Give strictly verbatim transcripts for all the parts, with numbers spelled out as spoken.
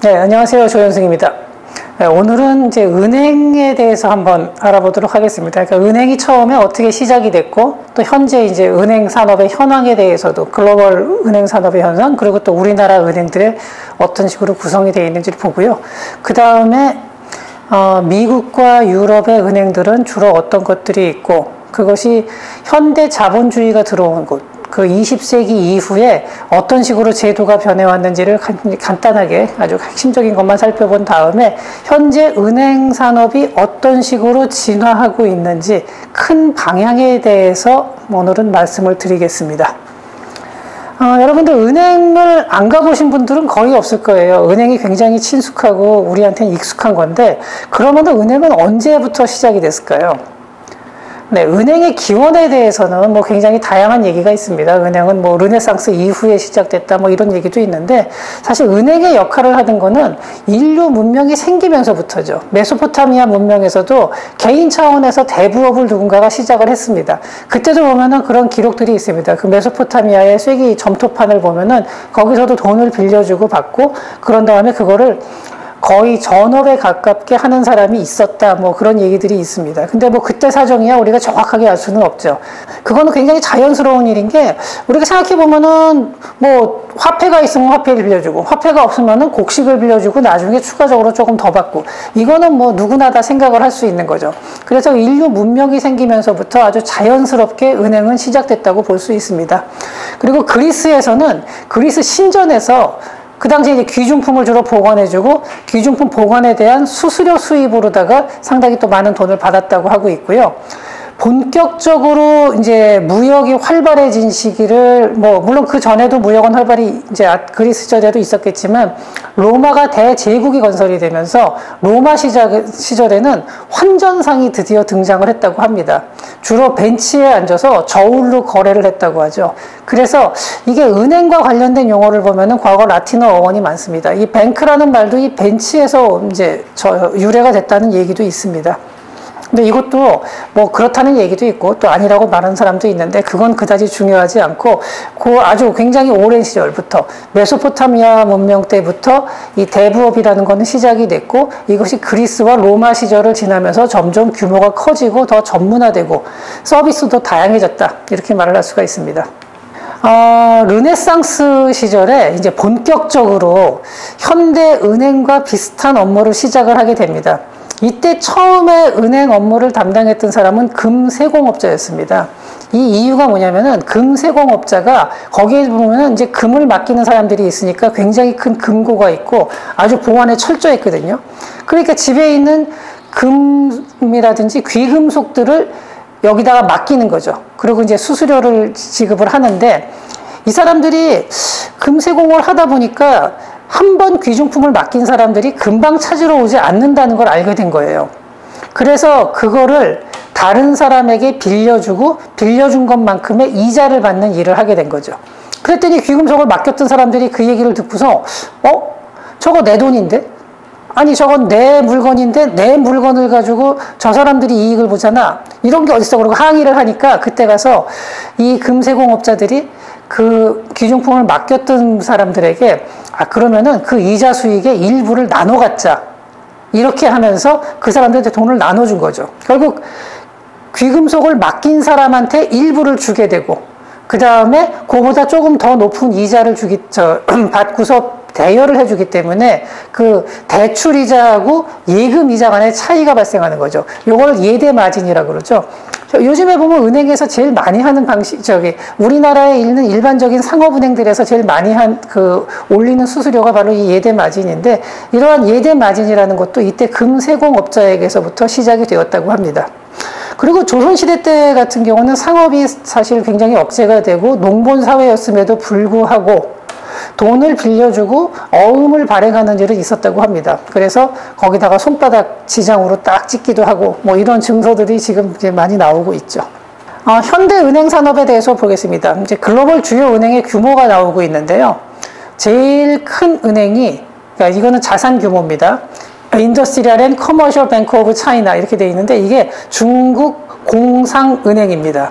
네, 안녕하세요. 조현승입니다. 네, 오늘은 이제 은행에 대해서 한번 알아보도록 하겠습니다. 그러니까 은행이 처음에 어떻게 시작이 됐고, 또 현재 이제 은행 산업의 현황에 대해서도 글로벌 은행 산업의 현황, 그리고 또 우리나라 은행들의 어떤 식으로 구성이 되어 있는지를 보고요. 그 다음에 어, 미국과 유럽의 은행들은 주로 어떤 것들이 있고, 그것이 현대 자본주의가 들어온 곳, 그 이십 세기 이후에 어떤 식으로 제도가 변해왔는지를 간단하게 아주 핵심적인 것만 살펴본 다음에 현재 은행 산업이 어떤 식으로 진화하고 있는지 큰 방향에 대해서 오늘은 말씀을 드리겠습니다. 어, 여러분들 은행을 안 가보신 분들은 거의 없을 거예요. 은행이 굉장히 친숙하고 우리한테는 익숙한 건데, 그러면 은행은 언제부터 시작이 됐을까요? 네, 은행의 기원에 대해서는 뭐 굉장히 다양한 얘기가 있습니다. 은행은 뭐 르네상스 이후에 시작됐다 뭐 이런 얘기도 있는데, 사실 은행의 역할을 하는 거는 인류 문명이 생기면서부터죠. 메소포타미아 문명에서도 개인 차원에서 대부업을 누군가가 시작을 했습니다. 그때도 보면은 그런 기록들이 있습니다. 그 메소포타미아의 쇠기 점토판을 보면은 거기서도 돈을 빌려주고 받고, 그런 다음에 그거를 거의 전업에 가깝게 하는 사람이 있었다, 뭐 그런 얘기들이 있습니다. 근데 뭐 그때 사정이야 우리가 정확하게 알 수는 없죠. 그거는 굉장히 자연스러운 일인 게, 우리가 생각해 보면은 뭐 화폐가 있으면 화폐를 빌려주고, 화폐가 없으면은 곡식을 빌려주고, 나중에 추가적으로 조금 더 받고, 이거는 뭐 누구나 다 생각을 할 수 있는 거죠. 그래서 인류 문명이 생기면서부터 아주 자연스럽게 은행은 시작됐다고 볼 수 있습니다. 그리고 그리스에서는, 그리스 신전에서 그 당시에 이제 귀중품을 주로 보관해주고, 귀중품 보관에 대한 수수료 수입으로다가 상당히 또 많은 돈을 받았다고 하고 있고요. 본격적으로 이제 무역이 활발해진 시기를, 뭐, 물론 그 전에도 무역은 활발히 이제 그리스 시절에도 있었겠지만, 로마가 대제국이 건설이 되면서 로마 시작, 시절에는 환전상이 드디어 등장을 했다고 합니다. 주로 벤치에 앉아서 저울로 거래를 했다고 하죠. 그래서 이게 은행과 관련된 용어를 보면은 과거 라틴어 어원이 많습니다. 이 뱅크라는 말도 이 벤치에서 이제 저 유래가 됐다는 얘기도 있습니다. 근데 이것도 뭐 그렇다는 얘기도 있고 또 아니라고 말하는 사람도 있는데, 그건 그다지 중요하지 않고, 그 아주 굉장히 오랜 시절부터 메소포타미아 문명 때부터 이 대부업이라는 거는 시작이 됐고, 이것이 그리스와 로마 시절을 지나면서 점점 규모가 커지고 더 전문화되고 서비스도 다양해졌다, 이렇게 말을 할 수가 있습니다. 어, 르네상스 시절에 이제 본격적으로 현대 은행과 비슷한 업무를 시작을 하게 됩니다. 이때 처음에 은행 업무를 담당했던 사람은 금세공업자였습니다. 이 이유가 뭐냐면은, 금세공업자가 거기에 보면은 이제 금을 맡기는 사람들이 있으니까 굉장히 큰 금고가 있고 아주 보안에 철저했거든요. 그러니까 집에 있는 금이라든지 귀금속들을 여기다가 맡기는 거죠. 그리고 이제 수수료를 지급을 하는데, 이 사람들이 금세공을 하다 보니까 한 번 귀중품을 맡긴 사람들이 금방 찾으러 오지 않는다는 걸 알게 된 거예요. 그래서 그거를 다른 사람에게 빌려주고, 빌려준 것만큼의 이자를 받는 일을 하게 된 거죠. 그랬더니 귀금속을 맡겼던 사람들이 그 얘기를 듣고서, 어? 저거 내 돈인데? 아니 저건 내 물건인데 내 물건을 가지고 저 사람들이 이익을 보잖아, 이런 게 어딨어. 그러고 항의를 하니까 그때 가서 이 금세공업자들이 그 귀중품을 맡겼던 사람들에게, 아 그러면은 그 이자 수익의 일부를 나눠 갖자, 이렇게 하면서 그 사람들한테 돈을 나눠준 거죠. 결국 귀금속을 맡긴 사람한테 일부를 주게 되고, 그 다음에 그보다 조금 더 높은 이자를 주기, 저, 받고서 대여를 해주기 때문에 그 대출이자하고 예금이자 간의 차이가 발생하는 거죠. 요걸 예대마진이라고 그러죠. 요즘에 보면 은행에서 제일 많이 하는 방식, 저기 우리나라에 있는 일반적인 상업은행들에서 제일 많이 한 그 올리는 수수료가 바로 이 예대마진인데, 이러한 예대마진이라는 것도 이때 금세공업자에게서부터 시작이 되었다고 합니다. 그리고 조선시대 때 같은 경우는 상업이 사실 굉장히 억제가 되고 농본 사회였음에도 불구하고 돈을 빌려주고 어음을 발행하는 일은 있었다고 합니다. 그래서 거기다가 손바닥 지장으로 딱 찍기도 하고 뭐 이런 증서들이 지금 이제 많이 나오고 있죠. 어, 현대 은행 산업에 대해서 보겠습니다. 이제 글로벌 주요 은행의 규모가 나오고 있는데요. 제일 큰 은행이, 그러니까 이거는 자산 규모입니다. 인더스트리얼 앤 커머셜 뱅크 오브 차이나 이렇게 되어 있는데, 이게 중국 공상은행입니다.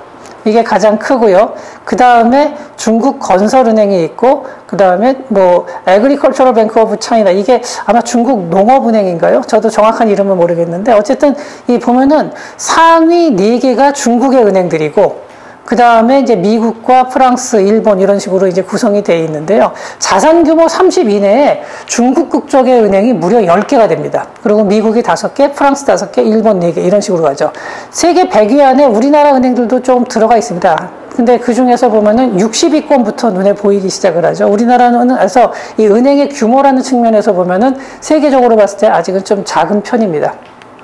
이게 가장 크고요. 그 다음에 중국 건설은행이 있고, 그 다음에 뭐 Agricultural Bank of China, 이게 아마 중국 농업은행인가요? 저도 정확한 이름은 모르겠는데 어쨌든 이 보면은 상위 네 개가 중국의 은행들이고, 그 다음에 이제 미국과 프랑스, 일본 이런 식으로 이제 구성이 되어 있는데요. 자산 규모 삼십 이내에 중국 국적의 은행이 무려 열 개가 됩니다. 그리고 미국이 다섯 개, 프랑스 다섯 개, 일본 네 개 이런 식으로 가죠. 세계 백 위 안에 우리나라 은행들도 좀 들어가 있습니다. 근데 그 중에서 보면은 육십 위권부터 눈에 보이기 시작을 하죠. 우리나라는 그래서 이 은행의 규모라는 측면에서 보면은 세계적으로 봤을 때 아직은 좀 작은 편입니다.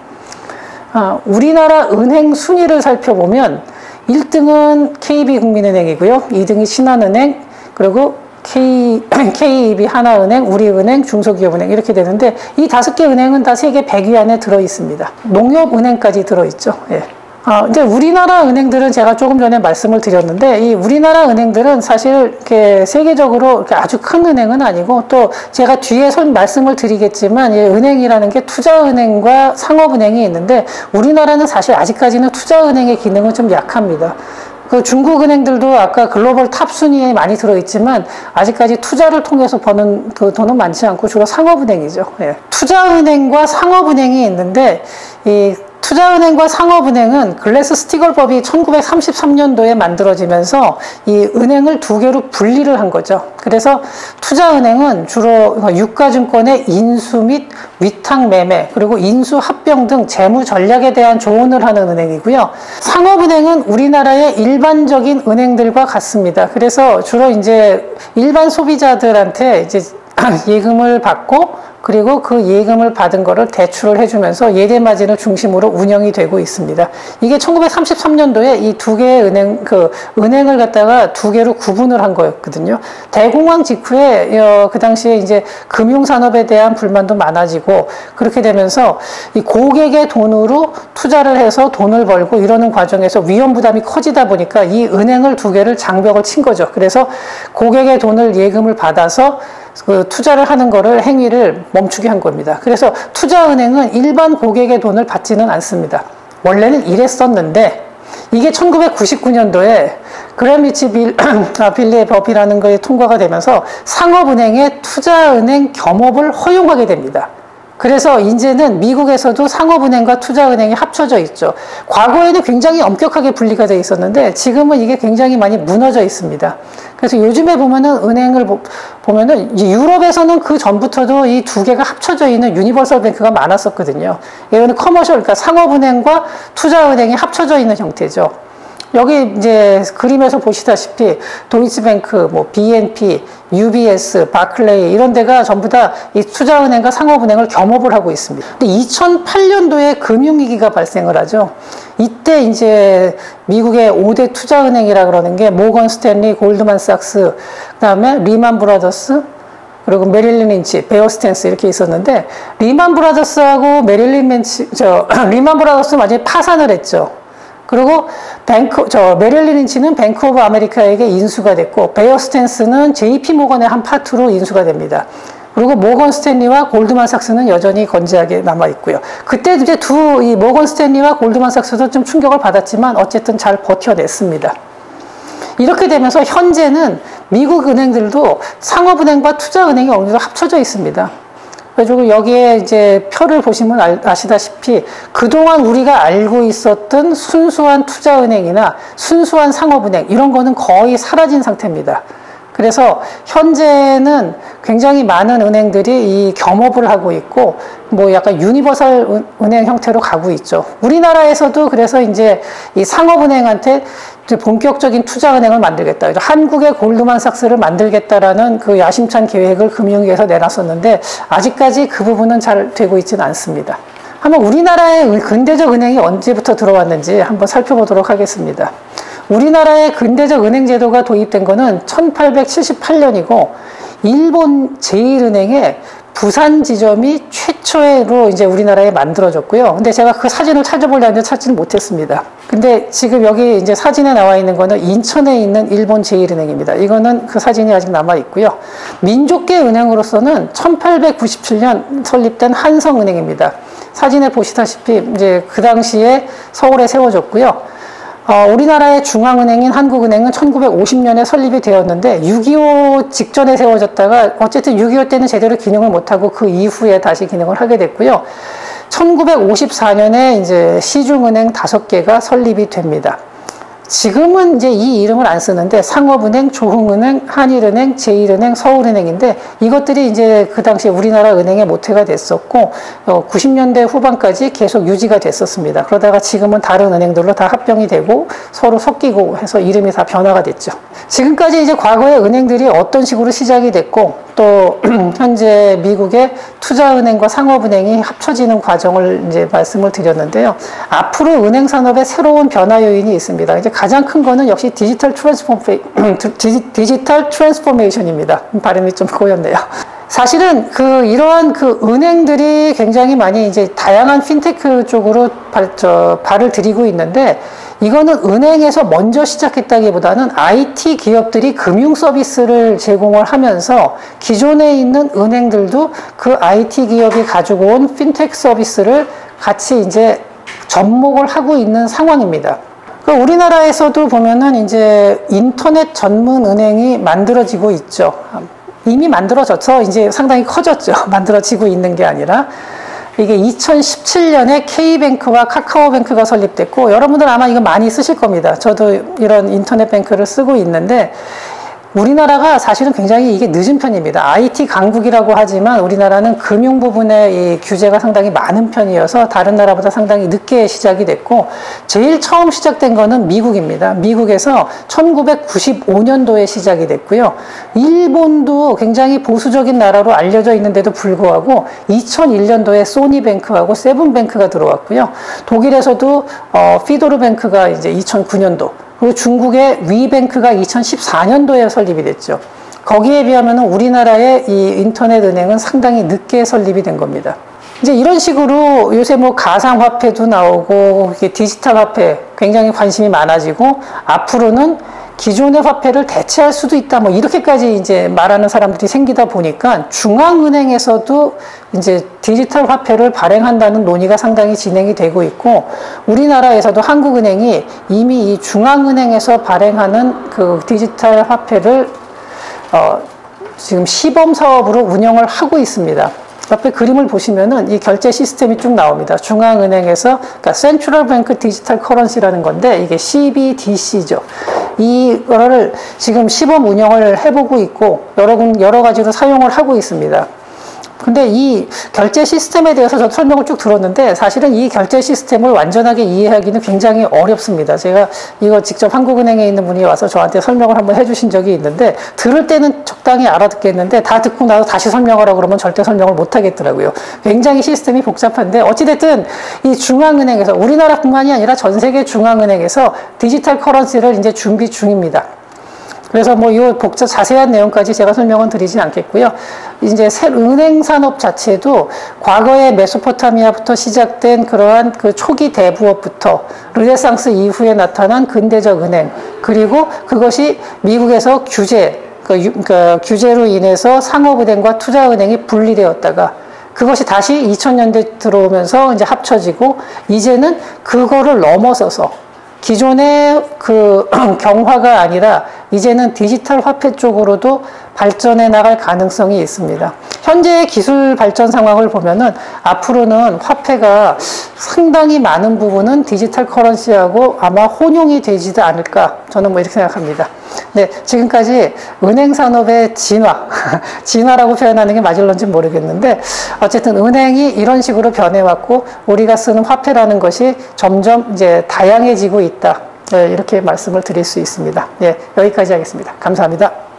아, 우리나라 은행 순위를 살펴보면 일 등은 케이비국민은행이고요. 이 등이 신한은행, 그리고 K, 케이이비 하나은행, 우리은행, 중소기업은행 이렇게 되는데 이 다섯 개 은행은 다 세계 백 위 안에 들어 있습니다. 농협은행까지 들어 있죠. 예. 아, 이제 우리나라 은행들은 제가 조금 전에 말씀을 드렸는데, 이 우리나라 은행들은 사실 이렇게 세계적으로 이렇게 아주 큰 은행은 아니고, 또 제가 뒤에 선 말씀을 드리겠지만, 이 은행이라는 게 투자은행과 상업은행이 있는데, 우리나라는 사실 아직까지는 투자은행의 기능은 좀 약합니다. 그 중국 은행들도 아까 글로벌 탑 순위에 많이 들어있지만, 아직까지 투자를 통해서 버는 그 돈은 많지 않고, 주로 상업은행이죠. 예. 투자은행과 상업은행이 있는데, 이 투자은행과 상업은행은 글래스-스티글법이 천구백삼십삼 년도에 만들어지면서 이 은행을 두 개로 분리를 한 거죠. 그래서 투자은행은 주로 유가증권의 인수 및 위탁 매매, 그리고 인수 합병 등 재무 전략에 대한 조언을 하는 은행이고요. 상업은행은 우리나라의 일반적인 은행들과 같습니다. 그래서 주로 이제 일반 소비자들한테 이제 예금을 받고, 그리고 그 예금을 받은 거를 대출을 해주면서 예대마진을 중심으로 운영이 되고 있습니다. 이게 천구백삼십삼 년도에 이 두 개의 은행, 그, 은행을 갖다가 두 개로 구분을 한 거였거든요. 대공황 직후에, 어, 그 당시에 이제 금융산업에 대한 불만도 많아지고, 그렇게 되면서 이 고객의 돈으로 투자를 해서 돈을 벌고 이러는 과정에서 위험 부담이 커지다 보니까 이 은행을 두 개를 장벽을 친 거죠. 그래서 고객의 돈을 예금을 받아서 그 투자를 하는 거를 행위를 멈추게 한 겁니다. 그래서 투자은행은 일반 고객의 돈을 받지는 않습니다. 원래는 이랬었는데 이게 천구백구십구 년도에 그레미치 빌, 아, 빌리의 법이라는 거에 통과가 되면서 상업은행의 투자은행 겸업을 허용하게 됩니다. 그래서 이제는 미국에서도 상업은행과 투자은행이 합쳐져 있죠. 과거에는 굉장히 엄격하게 분리가 되어 있었는데 지금은 이게 굉장히 많이 무너져 있습니다. 그래서 요즘에 보면은 은행을 보, 보면은 유럽에서는 그 전부터도 이 두 개가 합쳐져 있는 유니버설 뱅크가 많았었거든요. 이거는 커머셜, 그러니까 상업은행과 투자은행이 합쳐져 있는 형태죠. 여기 이제 그림에서 보시다시피 도이치뱅크, 뭐 비엔피, 유비에스, 바클레이 이런 데가 전부 다 이 투자은행과 상업은행을 겸업을 하고 있습니다. 근데 이천팔 년도에 금융위기가 발생을 하죠. 이때 이제 미국의 오 대 투자은행이라 그러는 게 모건 스탠리, 골드만삭스, 그다음에 리만 브라더스, 그리고 메릴린 린치, 베어 스탠스 이렇게 있었는데 리만 브라더스하고 메릴린 린치, 저 리만 브라더스는 완전히 파산을 했죠. 그리고 뱅크, 저 메릴린 린치는 뱅크 오브 아메리카에게 인수가 됐고 베어 스탠스는 제이피 모건의 한 파트로 인수가 됩니다. 그리고 모건 스탠리와 골드만 삭스는 여전히 건재하게 남아 있고요. 그때 이제 두 이 모건 스탠리와 골드만 삭스도 좀 충격을 받았지만 어쨌든 잘 버텨냈습니다. 이렇게 되면서 현재는 미국 은행들도 상업은행과 투자은행이 어느 정도 합쳐져 있습니다. 그래가지고 여기에 이제 표를 보시면 아시다시피 그동안 우리가 알고 있었던 순수한 투자은행이나 순수한 상업은행 이런 거는 거의 사라진 상태입니다. 그래서 현재는 굉장히 많은 은행들이 이 겸업을 하고 있고 뭐 약간 유니버설 은행 형태로 가고 있죠. 우리나라에서도 그래서 이제 이 상업은행한테 본격적인 투자은행을 만들겠다. 한국의 골드만삭스를 만들겠다라는 그 야심찬 계획을 금융위에서 내놨었는데 아직까지 그 부분은 잘 되고 있지는 않습니다. 한번 우리나라의 근대적 은행이 언제부터 들어왔는지 한번 살펴보도록 하겠습니다. 우리나라의 근대적 은행 제도가 도입된 거는 천팔백칠십팔 년이고 일본 제일은행의 부산 지점이 최초로 이제 우리나라에 만들어졌고요. 근데 제가 그 사진을 찾아보려는데 찾지는 못했습니다. 근데 지금 여기 이제 사진에 나와 있는 거는 인천에 있는 일본 제일은행입니다. 이거는 그 사진이 아직 남아 있고요. 민족계 은행으로서는 천팔백구십칠 년 설립된 한성은행입니다. 사진에 보시다시피 이제 그 당시에 서울에 세워졌고요. 어, 우리나라의 중앙은행인 한국은행은 천구백오십 년에 설립이 되었는데 육이오 직전에 세워졌다가 어쨌든 육이오 때는 제대로 기능을 못하고 그 이후에 다시 기능을 하게 됐고요. 천구백오십사 년에 이제 시중은행 다섯 개가 설립이 됩니다. 지금은 이제 이 이름을 안 쓰는데 상업은행, 조흥은행, 한일은행, 제일은행, 서울은행인데 이것들이 이제 그 당시에 우리나라 은행의 모태가 됐었고 어, 구십 년대 후반까지 계속 유지가 됐었습니다. 그러다가 지금은 다른 은행들로 다 합병이 되고 서로 섞이고 해서 이름이 다 변화가 됐죠. 지금까지 이제 과거에 은행들이 어떤 식으로 시작이 됐고 또 현재 미국의 투자은행과 상업은행이 합쳐지는 과정을 이제 말씀을 드렸는데요. 앞으로 은행 산업에 새로운 변화 요인이 있습니다. 이제 가장 큰 거는 역시 디지털 트랜스포메 디지털 트랜스포메이션입니다. 발음이 좀 꼬였네요. 사실은 그 이러한 그 은행들이 굉장히 많이 이제 다양한 핀테크 쪽으로 발, 저, 발을 들이고 있는데 이거는 은행에서 먼저 시작했다기보다는 아이티 기업들이 금융 서비스를 제공을 하면서 기존에 있는 은행들도 그 아이티 기업이 가지고 온 핀테크 서비스를 같이 이제 접목을 하고 있는 상황입니다. 그 우리나라에서도 보면은 이제 인터넷 전문 은행이 만들어지고 있죠. 이미 만들어져서 이제 상당히 커졌죠. 만들어지고 있는 게 아니라. 이게 이천십칠 년에 K뱅크와 카카오뱅크가 설립됐고 여러분들 아마 이거 많이 쓰실 겁니다. 저도 이런 인터넷 뱅크를 쓰고 있는데 우리나라가 사실은 굉장히 이게 늦은 편입니다. 아이티 강국이라고 하지만 우리나라는 금융 부분에 이 규제가 상당히 많은 편이어서 다른 나라보다 상당히 늦게 시작이 됐고 제일 처음 시작된 거는 미국입니다. 미국에서 천구백구십오 년도에 시작이 됐고요. 일본도 굉장히 보수적인 나라로 알려져 있는데도 불구하고 이천일 년도에 소니뱅크하고 세븐뱅크가 들어왔고요. 독일에서도 어, 피도르뱅크가 이제 이천구 년도 그리고 중국의 위뱅크가 이천십사 년도에 설립이 됐죠. 거기에 비하면 우리나라의 이 인터넷 은행은 상당히 늦게 설립이 된 겁니다. 이제 이런 식으로 요새 뭐 가상화폐도 나오고 디지털 화폐 굉장히 관심이 많아지고 앞으로는 기존의 화폐를 대체할 수도 있다. 뭐 이렇게까지 이제 말하는 사람들이 생기다 보니까 중앙은행에서도 이제 디지털 화폐를 발행한다는 논의가 상당히 진행이 되고 있고 우리나라에서도 한국은행이 이미 이 중앙은행에서 발행하는 그 디지털 화폐를 어 지금 시범 사업으로 운영을 하고 있습니다. 옆에 그림을 보시면은 이 결제 시스템이 쭉 나옵니다. 중앙은행에서, 그러니까 Central Bank Digital Currency라는 건데, 이게 씨비디씨죠. 이거를 지금 시범 운영을 해보고 있고, 여러, 여러 가지로 사용을 하고 있습니다. 근데 이 결제 시스템에 대해서 저도 설명을 쭉 들었는데 사실은 이 결제 시스템을 완전하게 이해하기는 굉장히 어렵습니다. 제가 이거 직접 한국은행에 있는 분이 와서 저한테 설명을 한번 해주신 적이 있는데 들을 때는 적당히 알아듣겠는데 다 듣고 나서 다시 설명하라고 그러면 절대 설명을 못 하겠더라고요. 굉장히 시스템이 복잡한데 어찌됐든 이 중앙은행에서 우리나라뿐만이 아니라 전 세계 중앙은행에서 디지털 커런시를 이제 준비 중입니다. 그래서 뭐 이 복잡 자세한 내용까지 제가 설명은 드리진 않겠고요. 이제 은행 산업 자체도 과거의 메소포타미아부터 시작된 그러한 그 초기 대부업부터 르네상스 이후에 나타난 근대적 은행 그리고 그것이 미국에서 규제 그, 유, 그 규제로 인해서 상업은행과 투자은행이 분리되었다가 그것이 다시 이천 년대 들어오면서 이제 합쳐지고 이제는 그거를 넘어서서 기존의 그 경화가 아니라 이제는 디지털 화폐 쪽으로도 발전해 나갈 가능성이 있습니다. 현재의 기술 발전 상황을 보면은 앞으로는 화폐가 상당히 많은 부분은 디지털 커런시하고 아마 혼용이 되지도 않을까 저는 뭐 이렇게 생각합니다. 네, 지금까지 은행 산업의 진화, 진화라고 표현하는 게 맞을런지 모르겠는데 어쨌든 은행이 이런 식으로 변해왔고 우리가 쓰는 화폐라는 것이 점점 이제 다양해지고 있다. 네, 이렇게 말씀을 드릴 수 있습니다. 네, 여기까지 하겠습니다. 감사합니다.